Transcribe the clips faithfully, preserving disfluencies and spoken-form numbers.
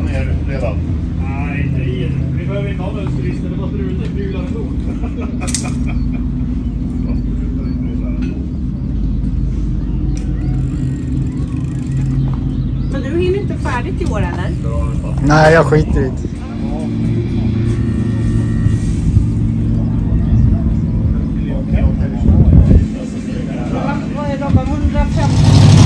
ner redan? Nej, nej. Vi behöver inte ha någon önskelista. Det måste du inte pryla ändå. Men du hinner inte färdigt i år, eller? Nej, jag skiter i det. Vad är de? hundrafemtio?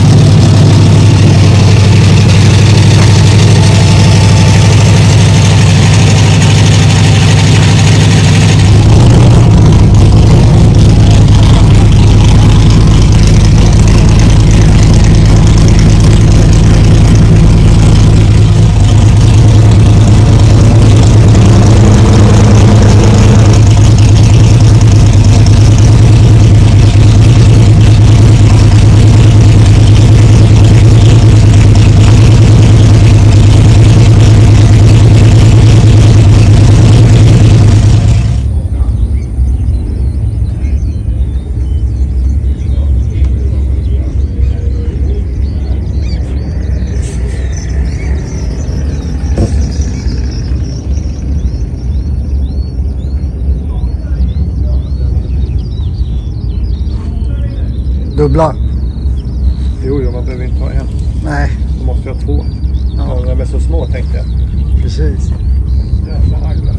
Dubbla. Jo, jo, man behöver inte ha en. Nej. Då måste jag ha två. Ja. De är så små, tänkte jag. Precis. Jävla hagla.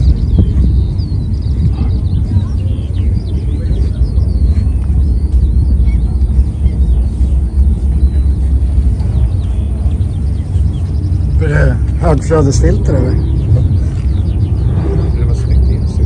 Är det högflödesfilter eller? Det var snyggt insikt.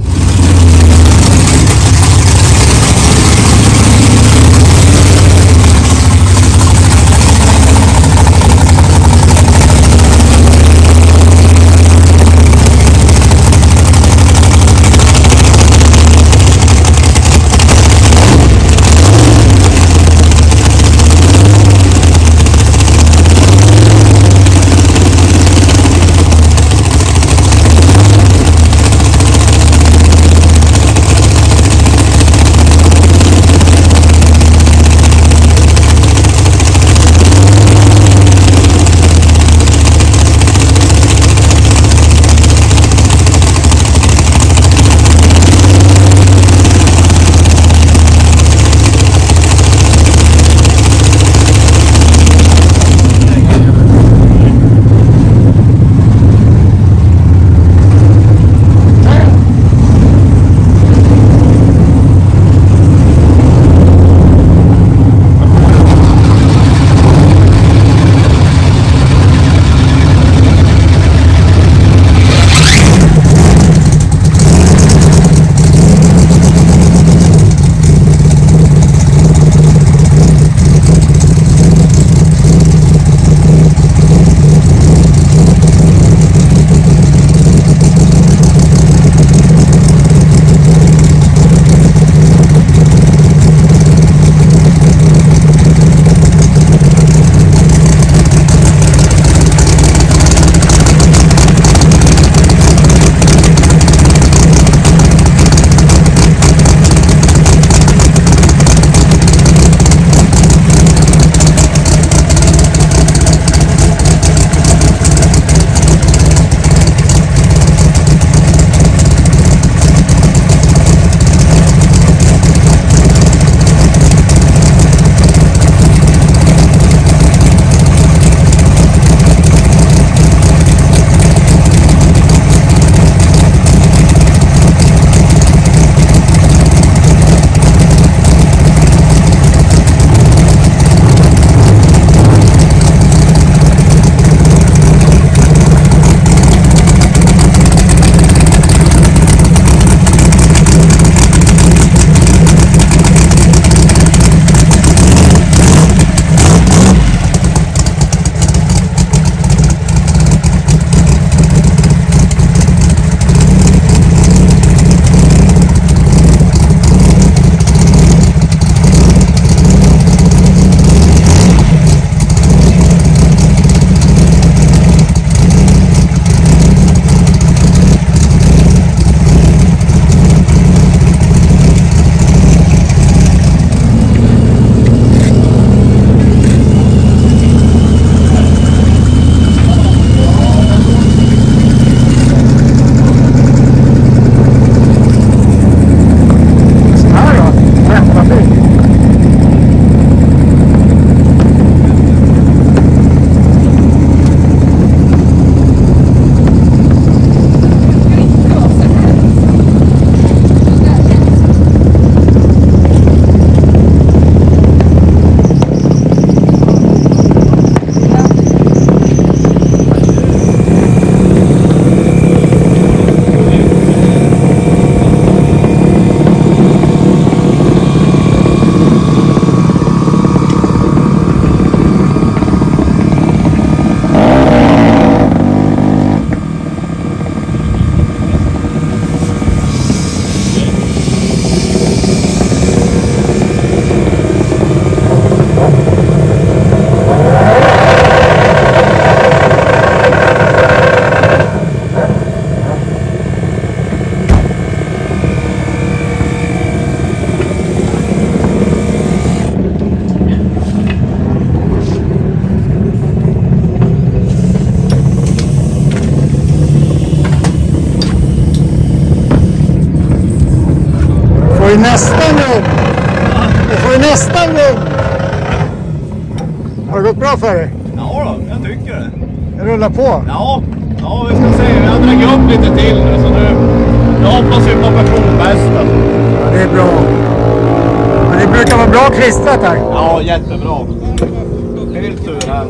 nästan lugn. Du får nästan lugn. Har det gått bra för dig? Ja då, jag tycker det. Jag rullar på. Ja, ja vi ska se. Jag har dragit upp lite till nu så nu, nu hoppas vi på personbästa. Ja, det är bra. Men det brukar vara bra klistrat här. Ja, jättebra. Helt tur här.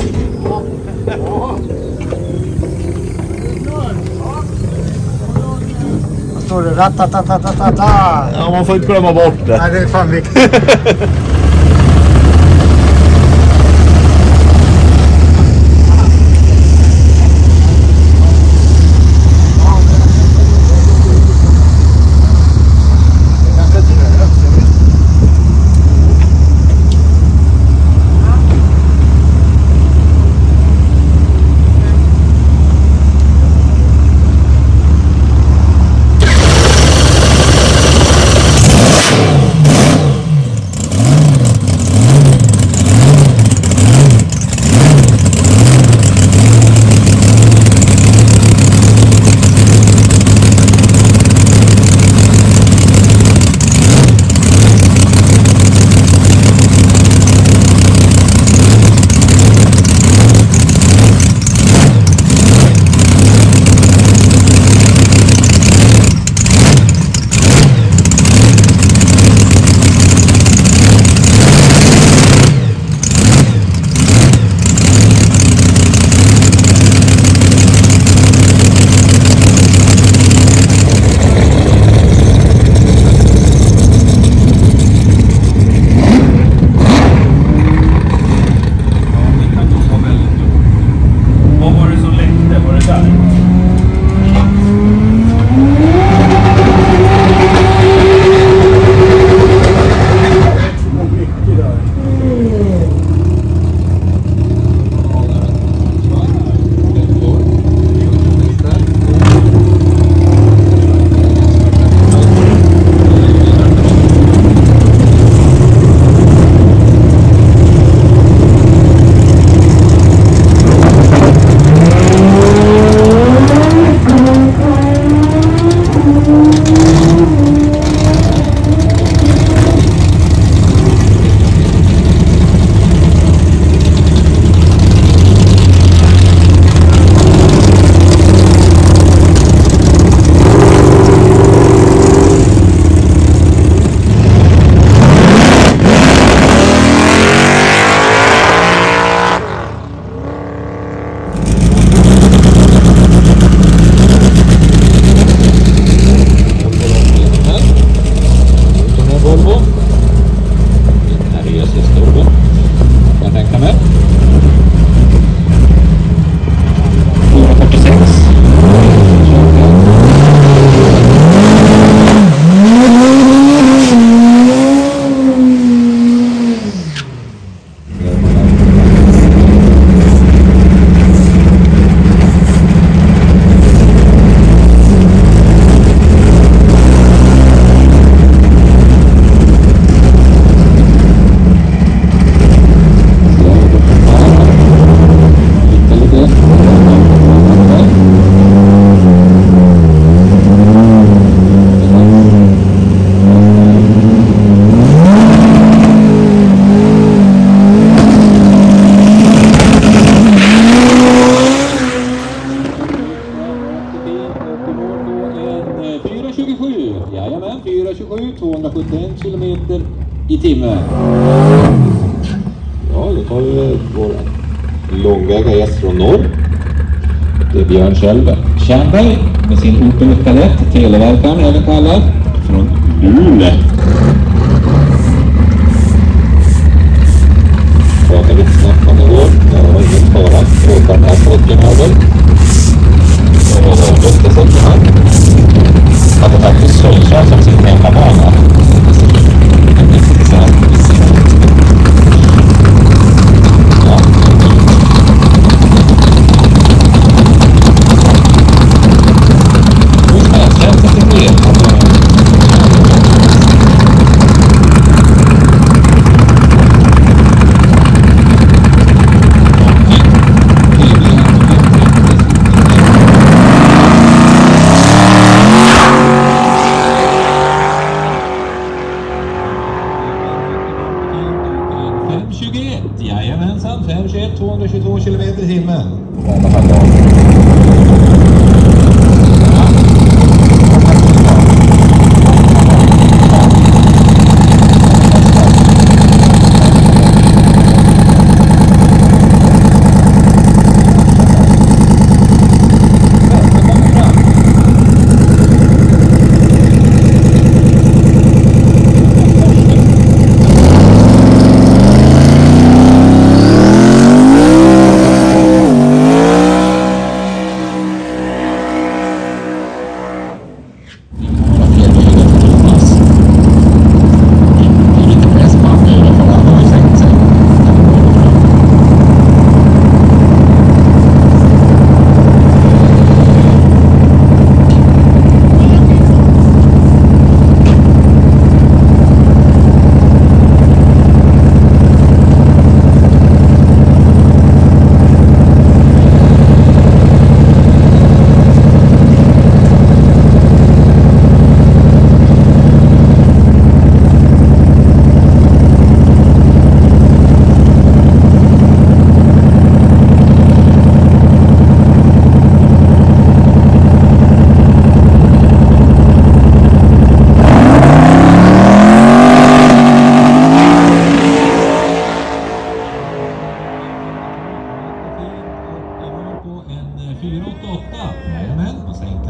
Vad står det? Ratatatatata. Ja, man får inte glömma bort det. Nej, det är fan viktigt. tvåhundrasjuttioen kilometer i timmen. Ja, då tar vi vår långväga gäst från norr. Det är Björn Kjellberg. Kjellberg med sin Opel Kadett, televerkaren även kallad, från Luleå. Pratar lite snabbt om det går. Det var ingen fara. Åkaren är påken över. Och luftessäcken här. Hade faktiskt Sundsvall som sin hemmabana. Ja.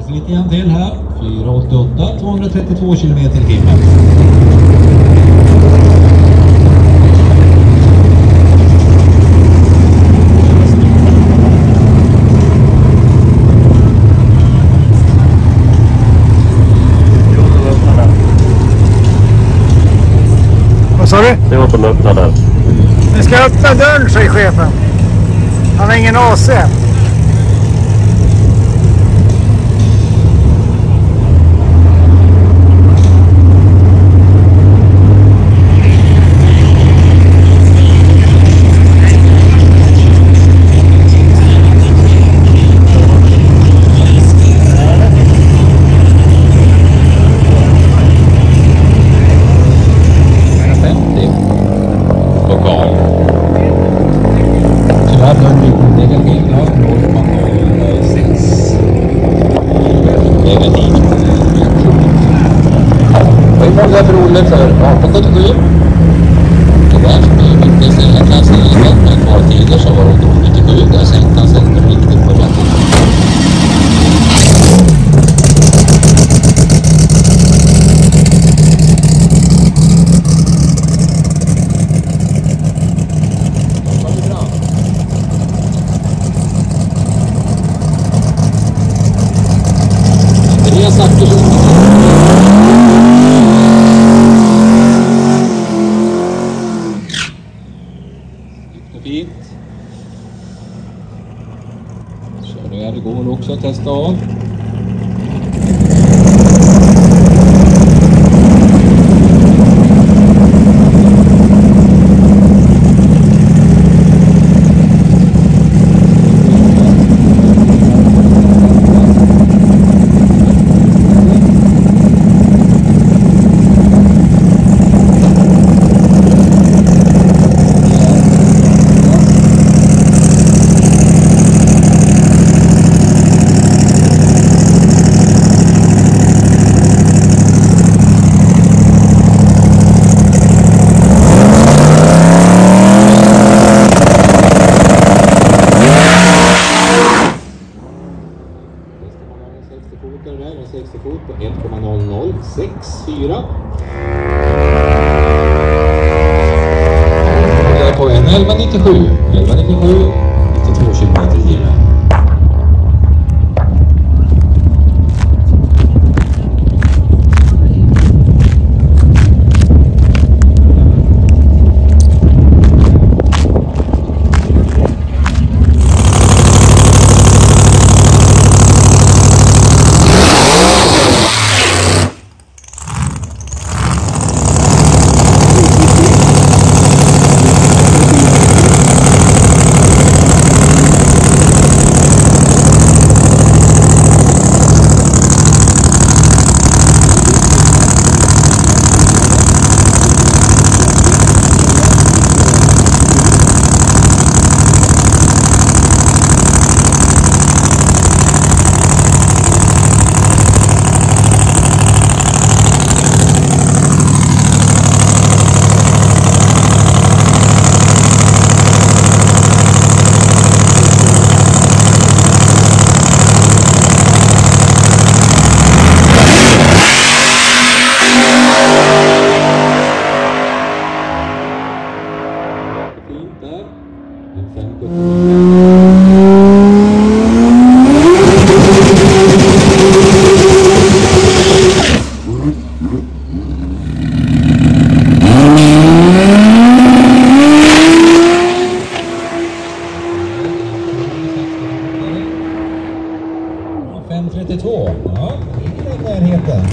Så lite grann till här. fyra åttioåtta, tvåhundratrettiotvå kilometer i timmen. Vad sa du? Det var på öppna där. Ni ska öppna dörren, säger chefen. Han har ingen A C. För arton sjuttiosju. Det var mycket senare klassen i med kvaltider så var det nittiosju. Där sänkte han sig riktigt på rätt. Andreas Ackersson. Fint. Körningar det går också att testa av. sextio fot på ett komma noll noll sex fyra. Och där på en elva nittiosju. elva nittiosju, nittiotvå kilometer i timmen. fem trettiotvå. Ja, det är i närheten.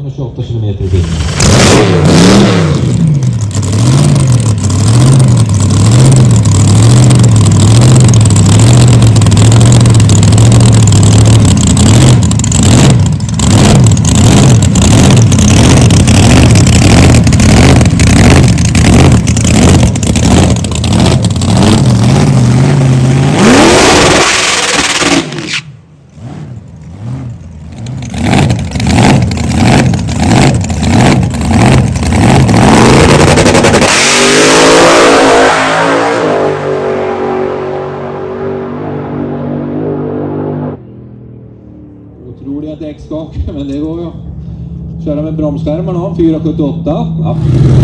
tvåhundratjugoåtta kilometer i timmen. Otroliga däckskak, men det går ju att köra med bromsskärmarna om fyra sjuttioåtta. Ja.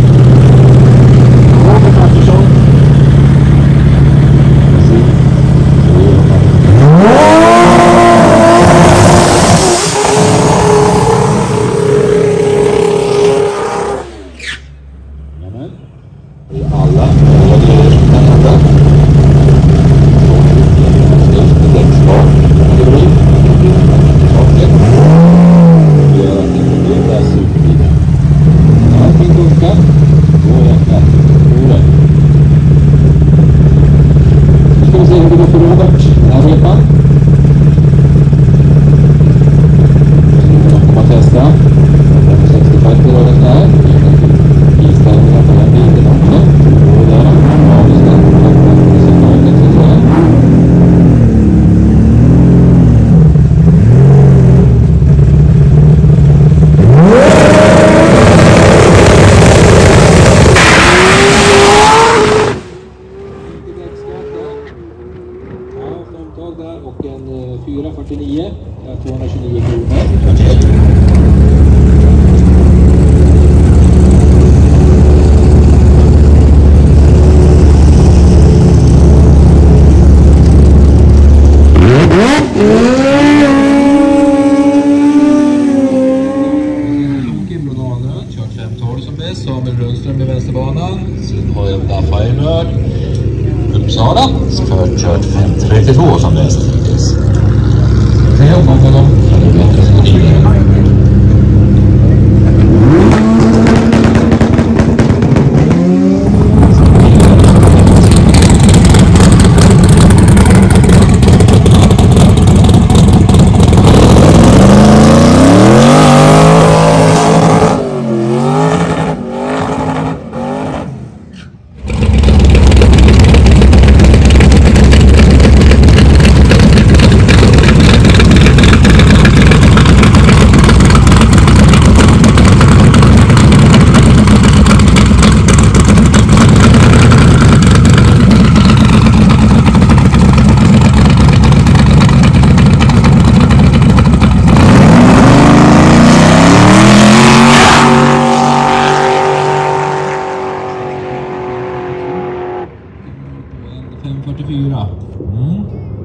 Alla vad det är som kan hända. Däckskak, det blir saker. Det gör att det blir där superbilen. Allting funkar. Då jäklar. Då är det. Nu ska vi se hur det går för Robert. Den här repan. Så kommer att testa. sextiofem i röden där. Inställningar på den bilen också. Och där har vi ställt resultatet så att säga. Där och en fyra fyrtionio, tvåhundratjugonio kronor. Kört fem tolv som bäst, Samuel Rundström i vänsterbanan. Sen har jag där Firenörd Uppsala, kört fem trettiotvå som bäst. Det är om honom, det är bättre än tidigare. fem fyrtiofyra. Mm.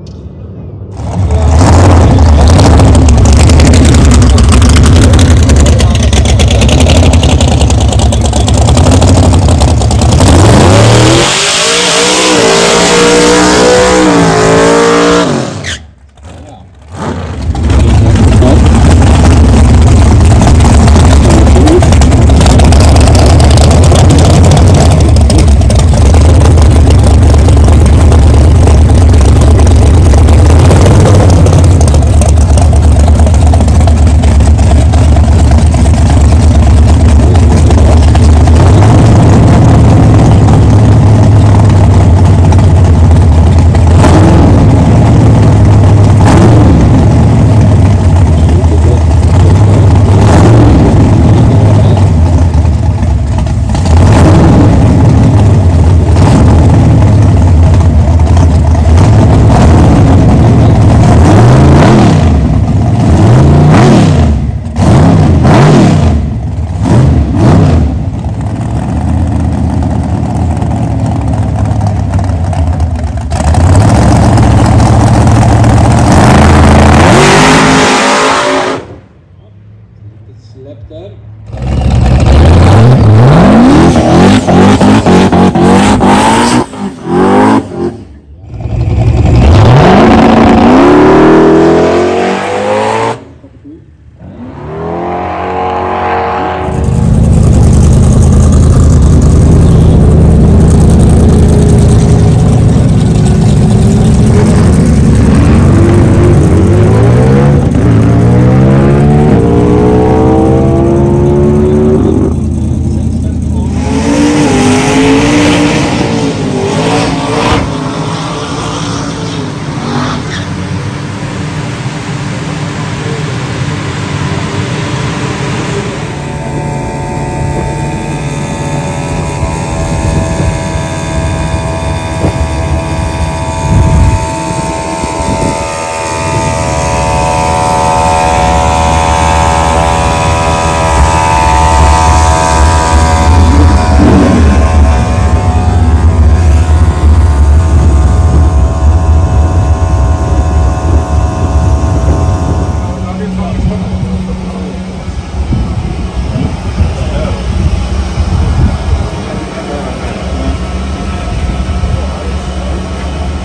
Släpp där.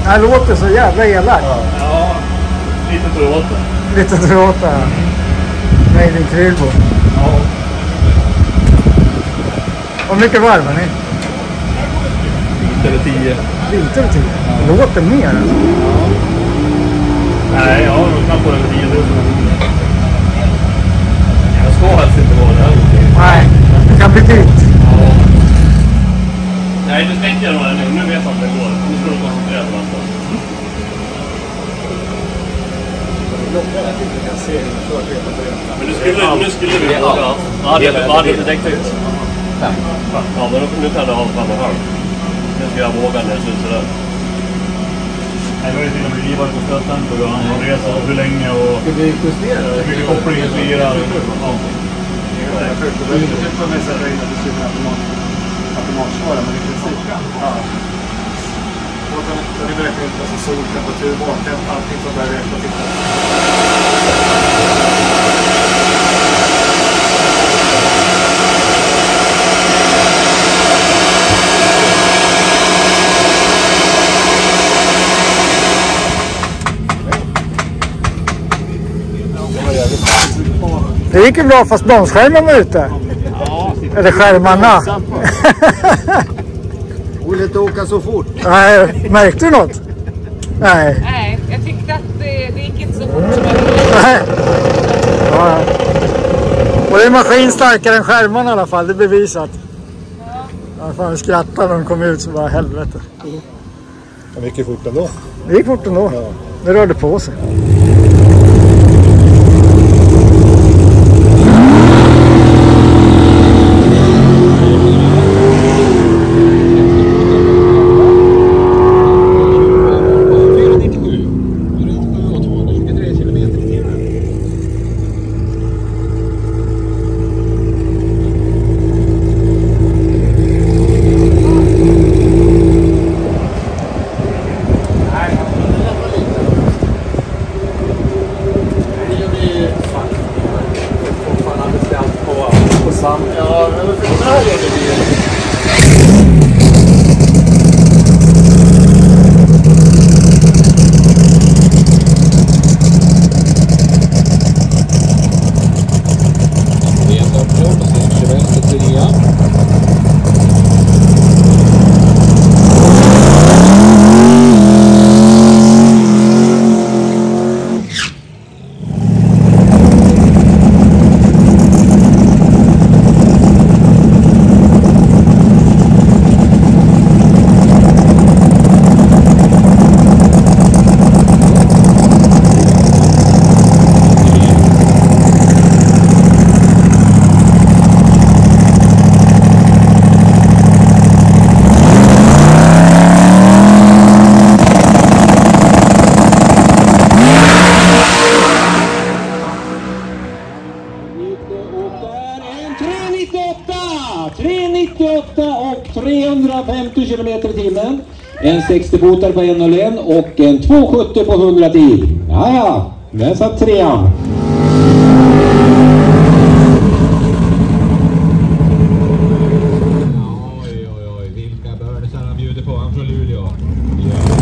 Han låter så jävla elak. Ja, lite Toyota. Lite Toyota. Made in Krylbo. Ja. Och mycket varv är ni? Lite eller tio. Lite eller tio? Ja. Låter mer alltså. Ja. Nej, jag har nog knappt på den tio tusen. Jag ska helst inte vara där. Nej, det kan bli dyrt. Ja. Nej, det tänkte jag nog nu. Nu vet jag att det går. Nu ska du koncentrera på nästa. Men nu skulle, nu skulle vi våga. Ja, det är lite däcktygt. Ja, men nu kan du ha fem och halv. Nu ska jag våga när det slutar sådär. Nej, det var ju till och med vi var på stöttempo och resa och hur länge och hur mycket koppling och fyra. Du vill inte få med sig att regna till sidan automatsvara, men i princip. Ja. Då kan det verkligen inte vara soltemperatur, baktemp, allting som börjar räkna till. Det gick ju bra fast bromsskärmen var ute. Ja. Eller skärmarna. Vill inte åka så fort. Nej, märkte du något? Nej. Nej, jag tyckte att det, det gick inte så fort som jag ville. Nej. Ja. Och det är maskin starkare än skärmarna i alla fall, det är bevisat. Ja. Ja, fan, vi skrattade när de kom ut så bara helvete. Det gick fort ändå. Det gick fort ändå. Ja. Det rörde på sig. Ja, men för här är det det. tre nittioåtta och trehundrafemtio kilometer i timmen. En sextio-fotare på en noll ett och en tvåhundrasjuttio på hundratio. Ja, ja, där satt trean. Oj, oj, oj, vilka börnisar han bjuder på, han från Luleå. Ja.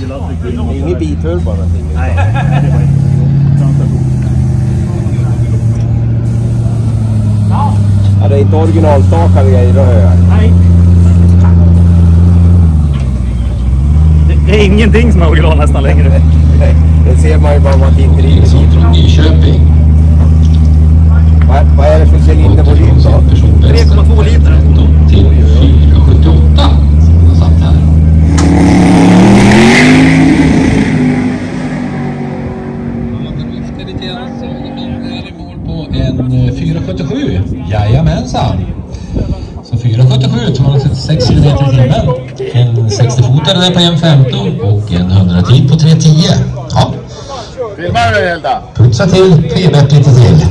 Ingen biturbo någonting. Nej, det var inte. Ja, det är inte originalstakade grejer att höra. Nej. Det är ingenting som är original nästan längre. Nej, det ser man ju bara om man tittar i det. Från Nyköping. Vad, vad är det för cylindervolym då? tre komma två liter. Till fyra sjuttioåtta. Jag satt här. På en fyra sjuttiosju. Jajamensan. Så fyra sjuttiosju, tvåhundrasjuttiosex kilometer i timmen. En sextio-fotare på en femton och en hundra-tid på tre tio. Ja. Filmar du Hilda? Putsa till, trebärt lite till.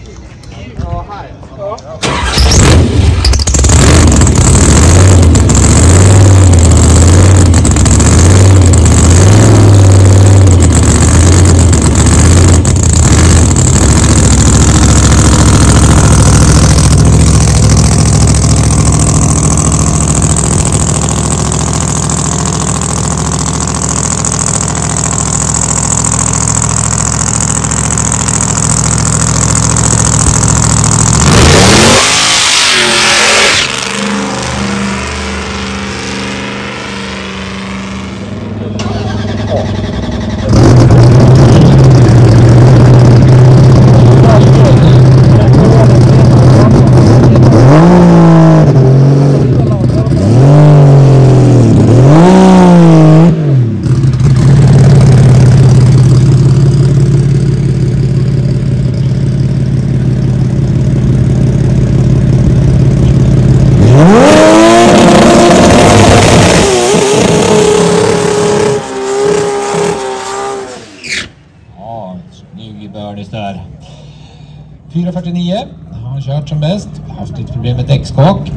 fyra fyrtionio har han kört som bäst. Haft lite problem med däckskak.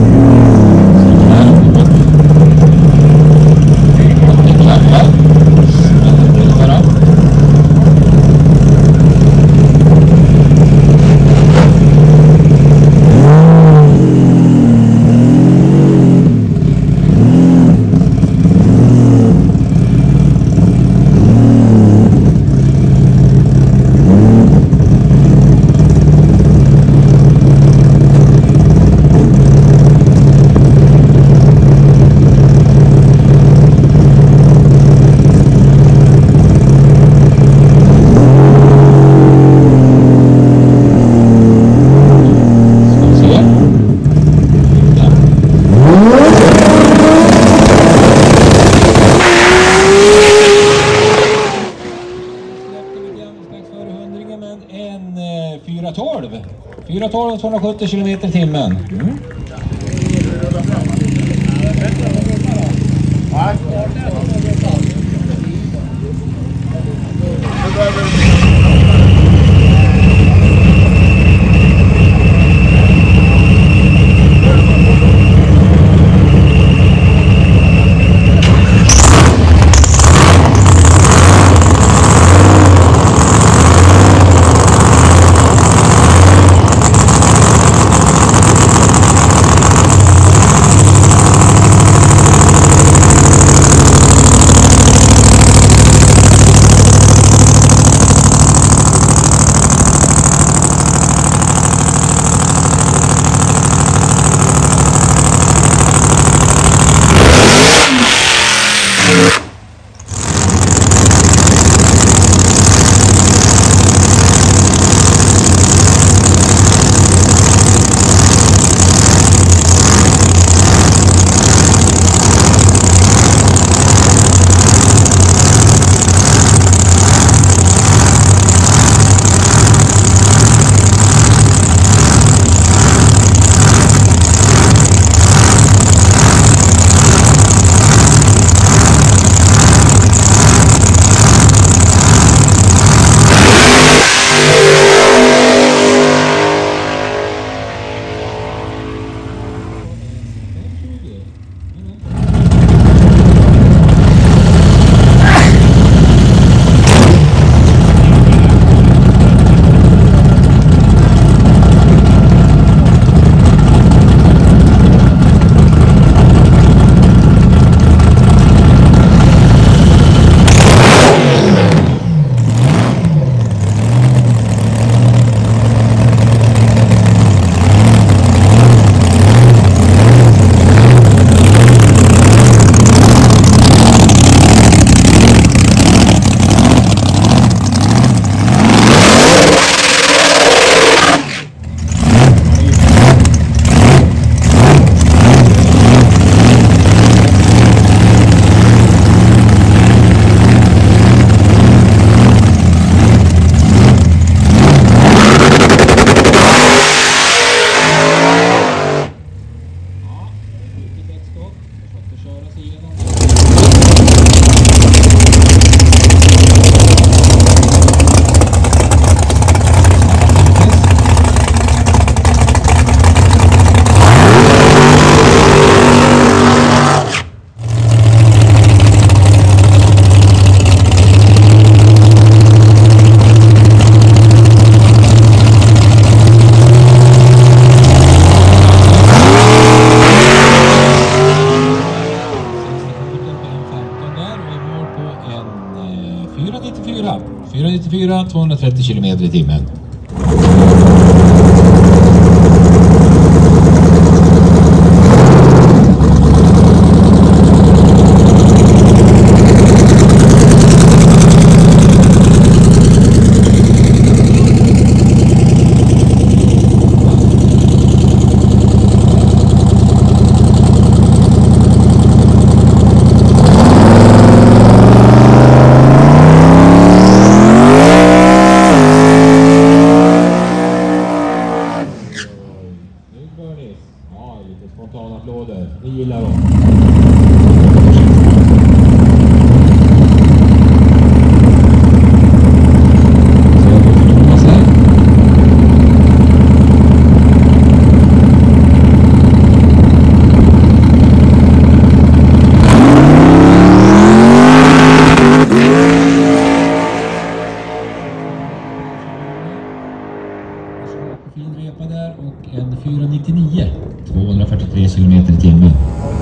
fyra tolv. fyra tolv och tvåhundrasjuttio kilometer i timmen. Mm. fyra. fyra nittiofyra, tvåhundratrettio kilometer i timmen. Ja, lite spontana applåder. Vi gillar dem. Fin repa där och en fyra nittionio, tvåhundrafyrtiotre kilometer i timmen.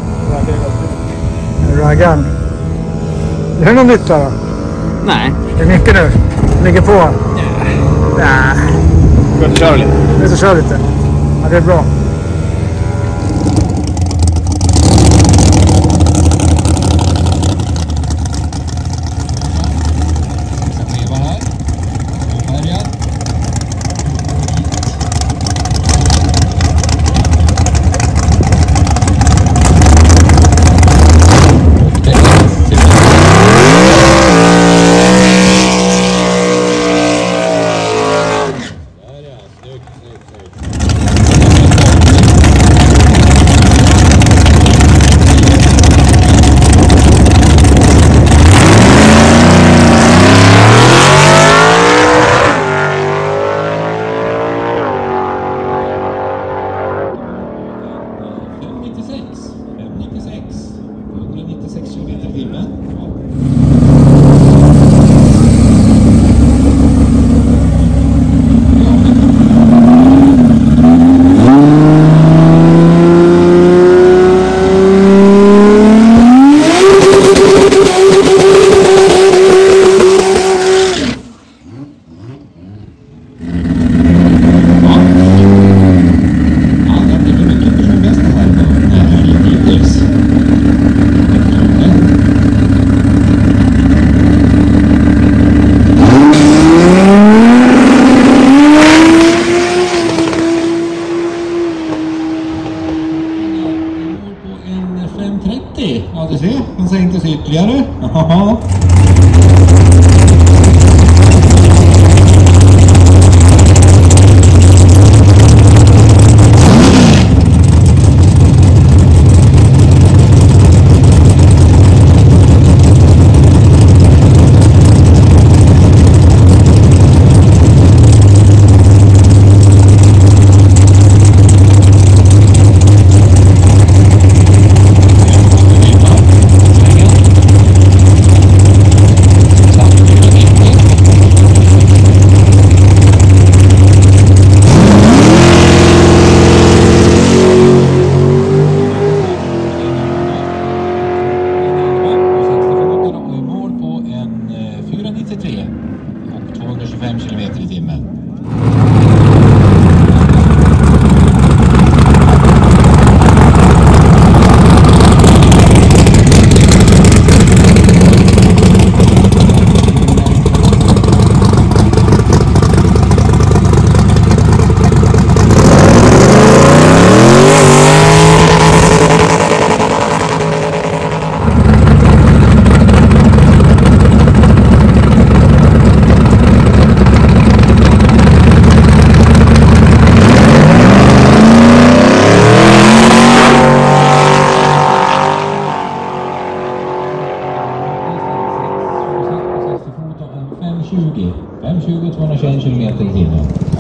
Raggan. Är det någon nytta då? Nej. Det är mycket nu. Ligger på. Ja. Nej. Gå och köra lite. Vi ska köra lite. Ja, det är bra. Ja, du ser. Den sänktes ytterligare. och tvåhundratjugofem kilometer i timmen. fem tjugo, tvåhundratjugoett kilometer i timmen.